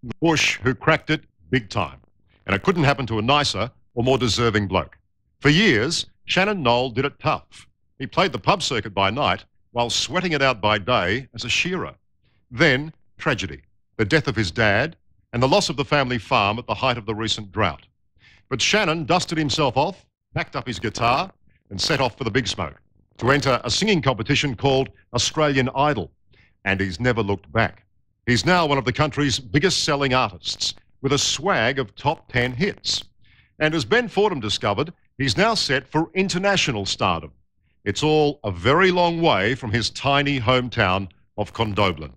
the bush who cracked it big time. And it couldn't happen to a nicer or more deserving bloke. For years, Shannon Noll did it tough. He played the pub circuit by night while sweating it out by day as a shearer. Then, tragedy, the death of his dad and the loss of the family farm at the height of the recent drought. But Shannon dusted himself off, packed up his guitar and set off for the big smoke to enter a singing competition called Australian Idol. And he's never looked back. He's now one of the country's biggest selling artists with a swag of top 10 hits. And as Ben Fordham discovered, he's now set for international stardom. It's all a very long way from his tiny hometown of Condobolin.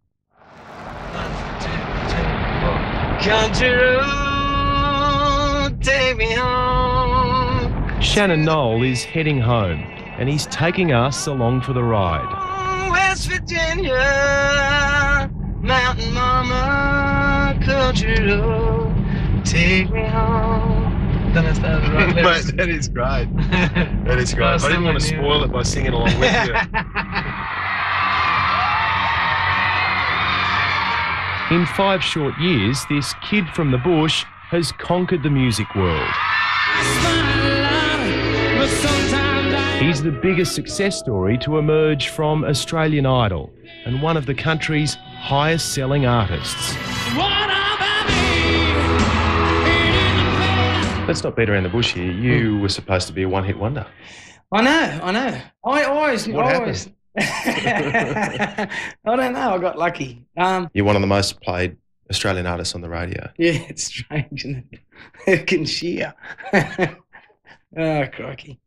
Country road, take me home. Shannon Noll is heading home, and he's taking us along for the ride. West Virginia, mountain mama, country road, take me home. Don't I start the right lyrics? Mate, that is great. That is great. I didn't want to spoil it by singing along with you. In 5 short years, this kid from the bush has conquered the music world. He's the biggest success story to emerge from Australian Idol and one of the country's highest selling artists. Let's not beat around the bush here. You were supposed to be a one-hit wonder. I know. I always. Happened? I don't know. I got lucky. You're one of the most played Australian artists on the radio. Yeah, it's strange, isn't it? Who can shear? Oh, crikey.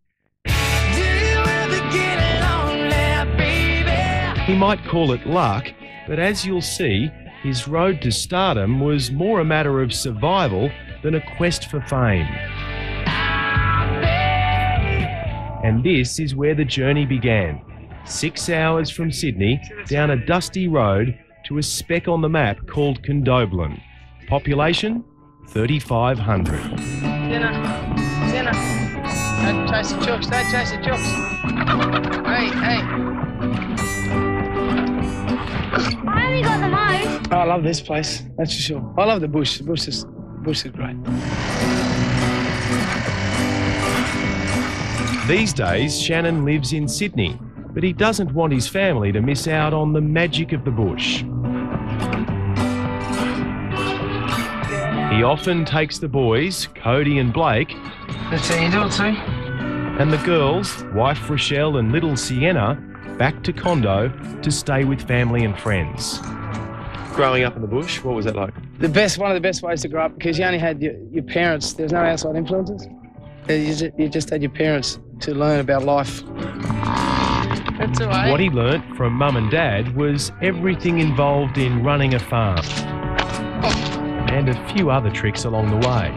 He might call it luck, but as you'll see, his road to stardom was more a matter of survival than a quest for fame. And this is where the journey began. 6 hours from Sydney, down a dusty road to a speck on the map called Condobolin. Population, 3,500. Sinner. Don't chase the chooks, Hey. I only got the most. Oh, I love this place, that's for sure. I love the bush. The bush is great. These days, Shannon lives in Sydney, but he doesn't want his family to miss out on the magic of the bush. He often takes the boys, Cody and Blake, That's how you do it, too. and the girls, wife Rochelle and little Sienna, back to Condo to stay with family and friends. Growing up in the bush, what was that like? One of the best ways to grow up, because you only had your parents. There's no outside influences. You just had your parents to learn about life. That's all right. What he learnt from mum and dad was everything involved in running a farm and a few other tricks along the way.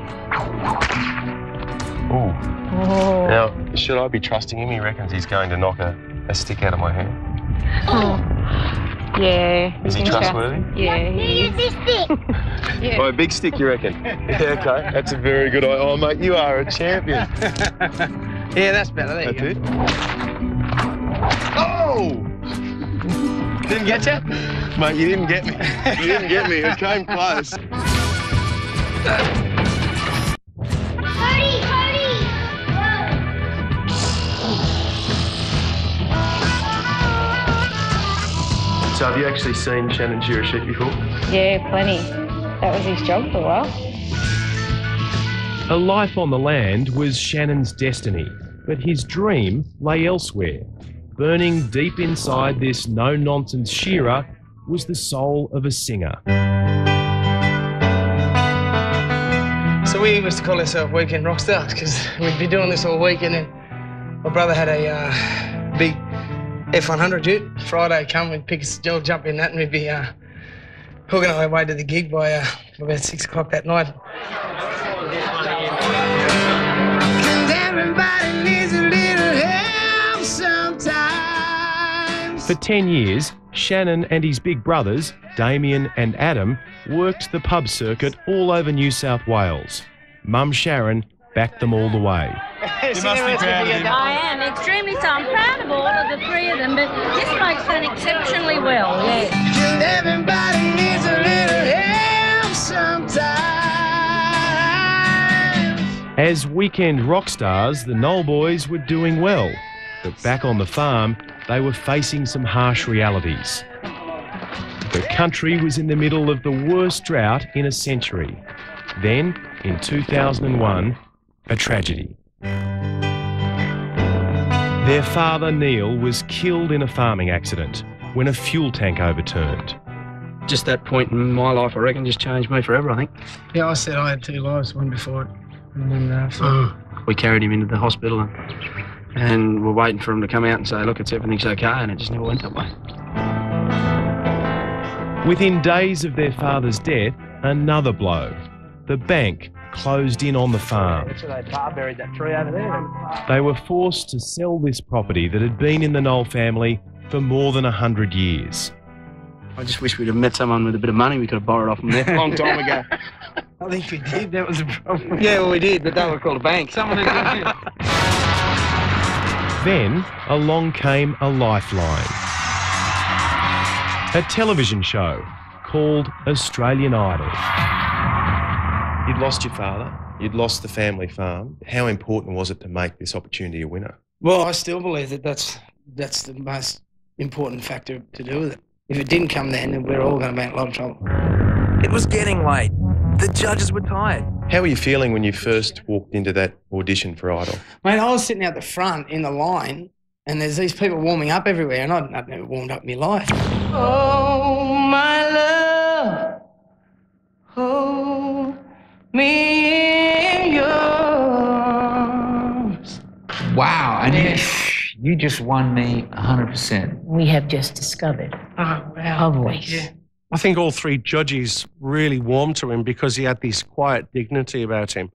Oh. Now, should I be trusting him? He reckons he's going to knock a stick out of my hand. Oh. Yeah. Is he trustworthy? Yeah. Use this stick. Yeah. Oh, a big stick, you reckon? Yeah, okay. That's a very good idea. Oh, mate, you are a champion. Yeah, that's better. There you go. That's it. Oh! Didn't get you? Mate, you didn't get me. You didn't get me. It came close. Cody! So have you actually seen Shannon shear a sheep before? Yeah, plenty. That was his job for a while. A life on the land was Shannon's destiny, but his dream lay elsewhere. Burning deep inside this no-nonsense shearer was the soul of a singer. So we used to call ourselves weekend rock stars, because we'd be doing this all week, and then my brother had a big F100 ute. Friday come, we'd pick us, jump in that, and we'd be hooking our way to the gig by about 6 o'clock that night. For 10 years, Shannon and his big brothers, Damien and Adam, worked the pub circuit all over New South Wales. Mum Sharon backed them all the way. You must be proud of him. I am extremely so. I'm proud of all of the 3 of them, but this bloke's done exceptionally well, yeah. Everybody needs a little help As weekend rock stars, the Noll boys were doing well. But back on the farm, they were facing some harsh realities. The country was in the middle of the worst drought in a century. Then, in 2001, a tragedy. Their father, Neil, was killed in a farming accident when a fuel tank overturned. Just that point in my life, I reckon, just changed me forever, I think. Yeah, I said I had 2 lives, one before it and one after. We carried him into the hospital and we're waiting for him to come out and say, look, everything's okay, and it just never went that way. Within days of their father's death, another blow. The bank closed in on the farm. So they buried that tree over there. They were forced to sell this property that had been in the Noll family for more than 100 years. I just wish we'd have met someone with a bit of money we could have borrowed off them there a long time ago. I think we did, that was a problem. Yeah, well, we did, but they were called a bank. Someone who did it. Then along came a lifeline. A television show called Australian Idol. You'd lost your father, you'd lost the family farm. How important was it to make this opportunity a winner? Well, I still believe that that's the most important factor to do with it. If it didn't come then we're all going to be in a lot of trouble. It was getting late. The judges were tired. How were you feeling when you first walked into that audition for Idol? Mate, I was sitting out the front in the line and there's these people warming up everywhere and I'd never warmed up in my life. Oh, my love, hold me in yours. Wow, and you just won me 100%. We have just discovered Oh, wow. a voice. Yeah. I think all 3 judges really warmed to him because he had this quiet dignity about him.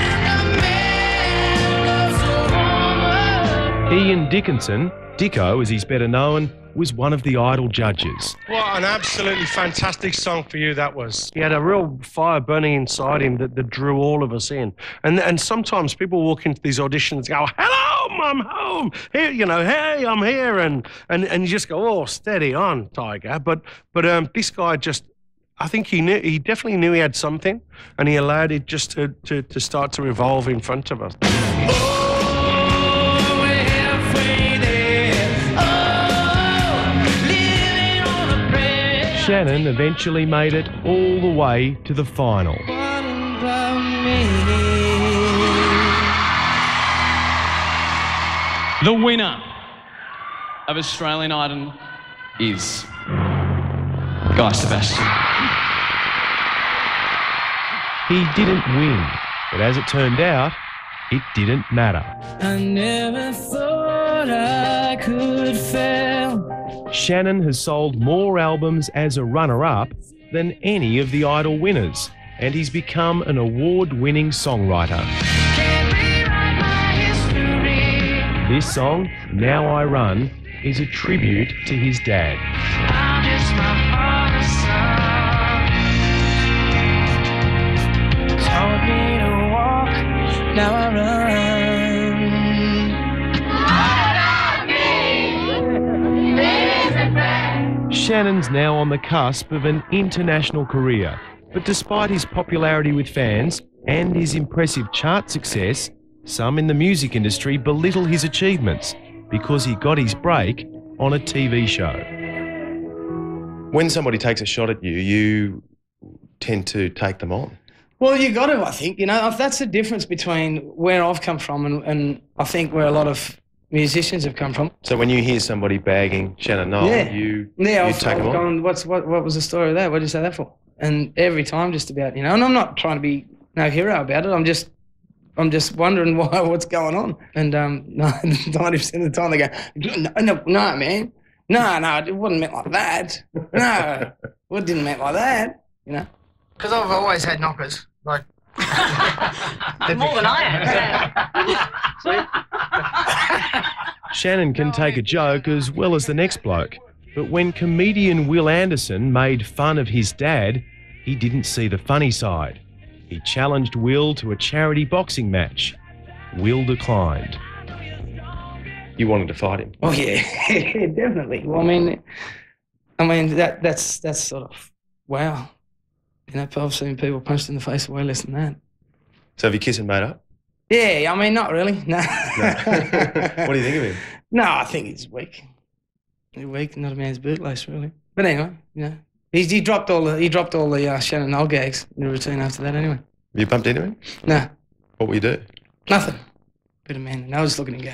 Ian Dickinson, Dicko as he's better known, was one of the Idol judges. What an absolutely fantastic song for you that was. He had a real fire burning inside him that drew all of us in. And sometimes people walk into these auditions and go, hello, I'm home. Here, hey, I'm here. And you just go, oh, steady on, Tiger. But this guy just, I think he definitely knew he had something and he allowed it just to start to evolve in front of us. Shannon eventually made it all the way to the final. The winner of Australian Idol is Guy Sebastian. He didn't win, but as it turned out, it didn't matter. I never thought I could fail. Shannon has sold more albums as a runner-up than any of the Idol winners, and he's become an award-winning songwriter. This song, Now I Run, is a tribute to his dad. Told me to walk, now I run. Shannon's now on the cusp of an international career, but despite his popularity with fans and his impressive chart success, some in the music industry belittle his achievements because he got his break on a TV show. When somebody takes a shot at you, you tend to take them on. Well, you got to, I think. That's the difference between where I've come from and I think where a lot of musicians have come from. So when you hear somebody bagging Shannon Noll, you take them on? Gone, what was the story of that? What did you say that for? And every time just about, and I'm not trying to be no hero about it. I'm just wondering what's going on. And 90% of the time they go, no, man. No, it wasn't meant like that. No, it didn't mean like that, Because I've always had knockers, like... More than I have. Shannon can take a joke as well as the next bloke. But when comedian Will Anderson made fun of his dad, he didn't see the funny side. He challenged Will to a charity boxing match. Will declined. You wanted to fight him? Oh, yeah, definitely. Well, I mean that's sort of, wow. I've seen people punched in the face way less than that. So have you kissed and made up? Yeah, I mean, not really. No. What do you think of him? No, I think he's weak. He's weak, not a man's bootlace, really. But anyway, you know, he dropped all the Shannon Noll gags in the routine after that. Anyway. You bumped into him? No. What will you do? Nothing. Bit of man. I was just looking to go.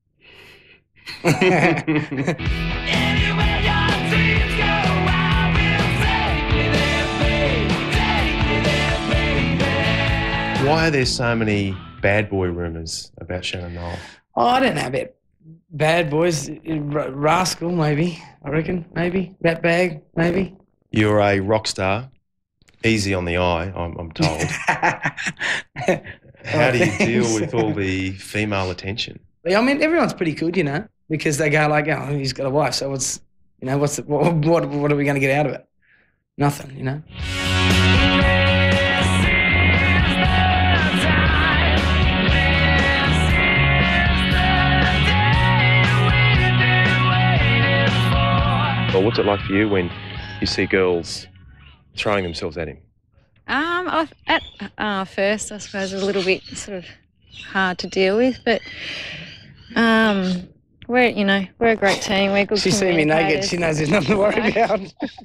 Why are there so many bad boy rumours about Shannon Noll? Oh, I don't know about bad boys. Rascal, maybe. I reckon, maybe. That bag, maybe. You're a rock star, easy on the eye, I'm told. How do you deal with all the female attention? I mean, everyone's pretty good, you know, because they go like, oh, he's got a wife, so what's, you know, what are we going to get out of it? Nothing, you know. Well, what's it like for you when you see girls throwing themselves at him? At first, I suppose, a little bit sort of hard to deal with, but we're a great team. We're good. She see me naked. She knows there's nothing to worry about.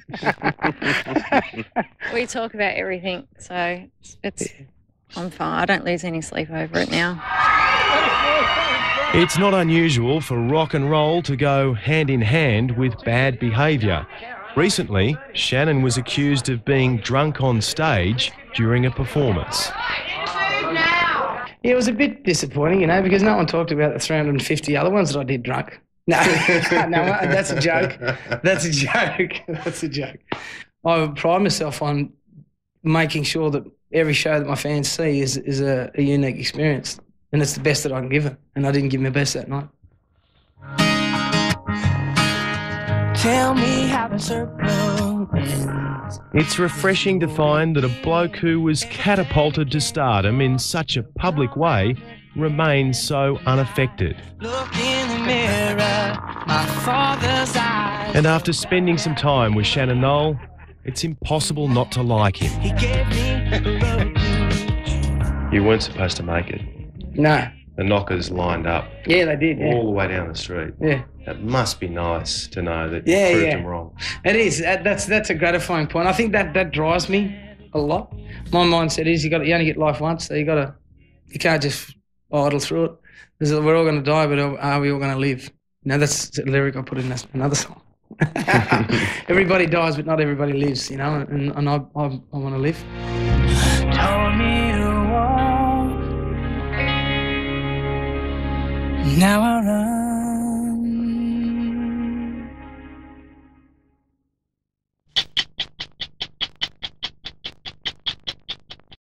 We talk about everything, so I'm fine. I don't lose any sleep over it now. It's not unusual for rock and roll to go hand in hand with bad behaviour. Recently, Shannon was accused of being drunk on stage during a performance. Yeah, it was a bit disappointing, you know, because no one talked about the 350 other ones that I did drunk. No, no, that's a joke. That's a joke. That's a joke. I pride myself on making sure that every show that my fans see is a unique experience. And it's the best that I can give it. And I didn't give my best that night. Tell me how the circle ends. It's refreshing to find that a bloke who was catapulted to stardom in such a public way remains so unaffected. Look in the mirror, my father's eyes. And after spending some time with Shannon Noll, it's impossible not to like him. He gave me a You weren't supposed to make it. No. The knockers lined up. Yeah, they did. Yeah. All the way down the street. Yeah. It must be nice to know that you proved them wrong. It is. That's a gratifying point. I think that drives me a lot. My mindset is you only get life once, so you can't just idle through it. We're all going to die, but are we all going to live? You know, that's a lyric I put in another song. Everybody dies, but not everybody lives. You know, and I want to live. Told me to walk. Now I run.